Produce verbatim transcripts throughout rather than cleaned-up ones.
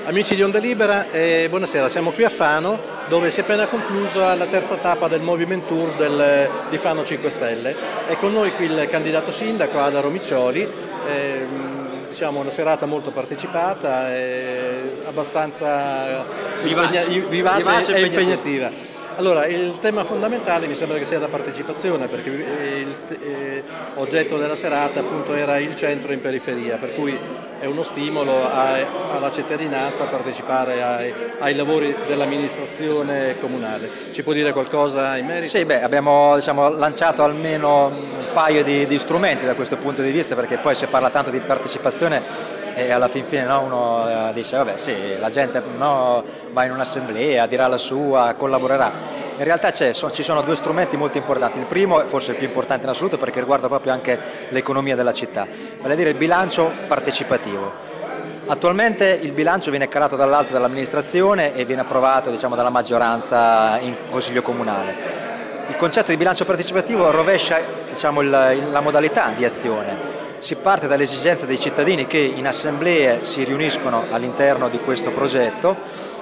Amici di Onda Libera, eh, buonasera, siamo qui a Fano dove si è appena conclusa la terza tappa del Movement Tour del, di Fano cinque Stelle. È con noi qui il candidato sindaco Ada Romiccioli, eh, diciamo una serata molto partecipata, eh, abbastanza vivace, impegna, vivace, vivace e impegnativa. Allora, il tema fondamentale mi sembra che sia la partecipazione, perché il eh, oggetto della serata appunto era il centro in periferia, per cui è uno stimolo a, alla cittadinanza a partecipare ai, ai lavori dell'amministrazione comunale. Ci può dire qualcosa in merito? Sì, beh, abbiamo diciamo, lanciato almeno un paio di, di strumenti da questo punto di vista, perché poi si parla tanto di partecipazione e alla fin fine no, uno eh, dice vabbè sì, la gente no, va in un'assemblea, dirà la sua, collaborerà. In realtà so, ci sono due strumenti molto importanti. Il primo, forse il più importante in assoluto, perché riguarda proprio anche l'economia della città, vale a dire il bilancio partecipativo. Attualmente il bilancio viene calato dall'alto dall'amministrazione e viene approvato diciamo, dalla maggioranza in consiglio comunale. Il concetto di bilancio partecipativo rovescia diciamo, il, la modalità di azione. Si parte dall'esigenza dei cittadini che in assemblee si riuniscono all'interno di questo progetto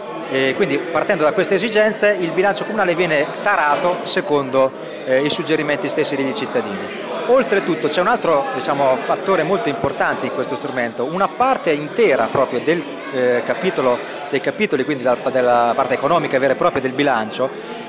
e quindi partendo da queste esigenze il bilancio comunale viene tarato secondo eh, i suggerimenti stessi degli cittadini. Oltretutto c'è un altro diciamo, fattore molto importante in questo strumento, una parte intera proprio del eh, capitolo, dei capitoli, quindi dalla, della parte economica vera e propria del bilancio,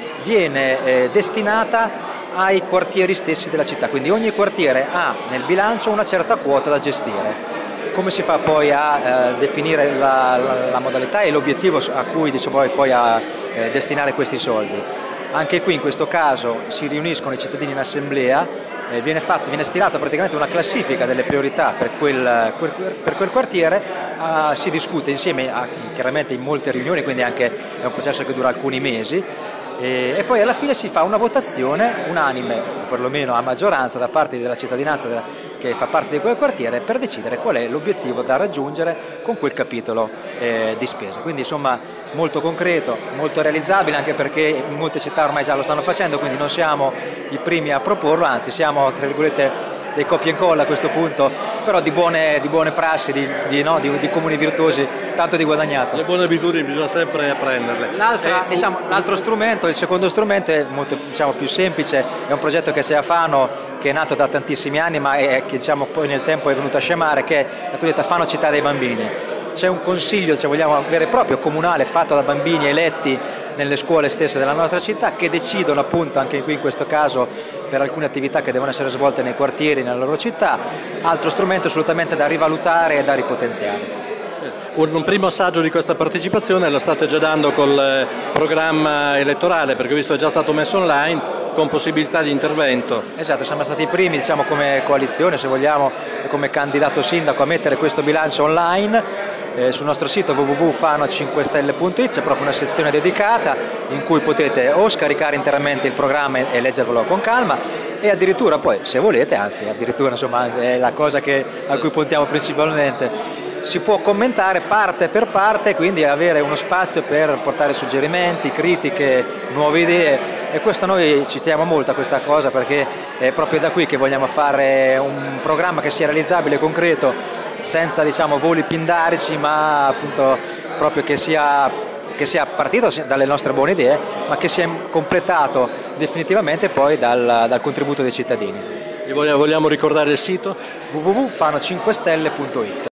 viene eh, destinata ai quartieri stessi della città, quindi ogni quartiere ha nel bilancio una certa quota da gestire. Come si fa poi a eh, definire la, la, la modalità e l'obiettivo a cui diciamo, poi a eh, destinare questi soldi? Anche qui in questo caso si riuniscono i cittadini in assemblea, eh, viene, fatto, viene stilata praticamente una classifica delle priorità per quel, quel, per quel quartiere, eh, si discute insieme, a, chiaramente in molte riunioni, quindi anche è un processo che dura alcuni mesi, e, e poi alla fine si fa una votazione unanime, o perlomeno a maggioranza da parte della cittadinanza della, che fa parte di quel quartiere, per decidere qual è l'obiettivo da raggiungere con quel capitolo eh, di spesa. Quindi insomma molto concreto, molto realizzabile, anche perché in molte città ormai già lo stanno facendo, quindi non siamo i primi a proporlo, anzi siamo tra virgolette dei copia e incolla a questo punto, però di buone, di buone prassi, di, di, no, di, di comuni virtuosi, tanto di guadagnato. Le buone abitudini bisogna sempre apprenderle. L'altro eh, diciamo, l'altro strumento, il secondo strumento è molto diciamo, più semplice, è un progetto che c'è a Fano, che è nato da tantissimi anni ma è, che diciamo, poi nel tempo è venuto a scemare, che è la cosiddetta Fano Città dei Bambini. C'è un consiglio, se vogliamo, vero e proprio comunale, fatto da bambini eletti nelle scuole stesse della nostra città, che decidono appunto anche qui in questo caso per alcune attività che devono essere svolte nei quartieri, nella loro città. Altro strumento assolutamente da rivalutare e da ripotenziare. Un primo assaggio di questa partecipazione lo state già dando col programma elettorale, perché ho visto è già stato messo online con possibilità di intervento. Esatto, siamo stati i primi diciamo, come coalizione, se vogliamo, come candidato sindaco a mettere questo bilancio online. Eh, sul nostro sito w w w punto fano cinque stelle punto it c'è proprio una sezione dedicata in cui potete o scaricare interamente il programma e leggervelo con calma, e addirittura poi se volete, anzi addirittura insomma è la cosa che, a cui puntiamo principalmente, si può commentare parte per parte, quindi avere uno spazio per portare suggerimenti, critiche, nuove idee, e questo noi ci teniamo molto a questa cosa, perché è proprio da qui che vogliamo fare un programma che sia realizzabile e concreto, senza diciamo voli pindarici, ma appunto proprio che sia, che sia partito dalle nostre buone idee, ma che sia completato definitivamente poi dal, dal contributo dei cittadini. E vogliamo ricordare il sito? w w w punto fano cinque stelle punto it